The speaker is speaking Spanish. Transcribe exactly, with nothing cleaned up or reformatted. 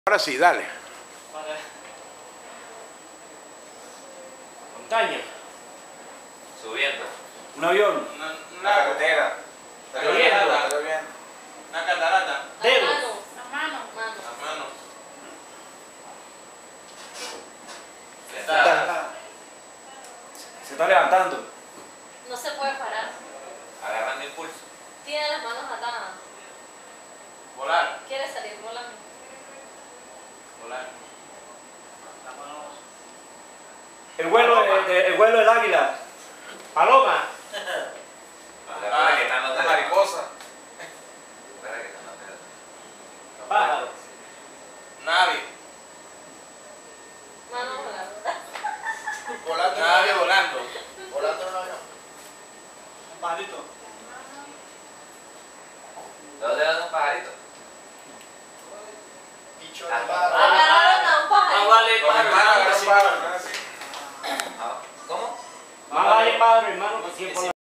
Ahora sí, dale. Para montaña. Subiendo. Un avión. Una, Una carretera. Una Lloviendo. catarata. Lloviendo. Una catarata. Dedo. Las manos. Manos. Las manos. Sentada. Se está levantando. No se puede parar. Agarrando impulso. Tiene las manos atadas. Volar. Quiere salir volando. Volar. El vuelo, de, de- el vuelo del águila. Paloma. Espera que están los Una dedos. mariposa. Espera que están los dedos. Pájaro. Nave. Manos volando. Volando. Nave volando. Volando en un avión. Un pajarito. Dos dedos de un pajarito. Bicho Ah, de barro. Agarraron a un Ah, pajarito. vale, Con pájaro, hermano, hermano, que con cien hermano, por- así. Ah, ¿cómo? Más vale pájaro, hermano, que cien por la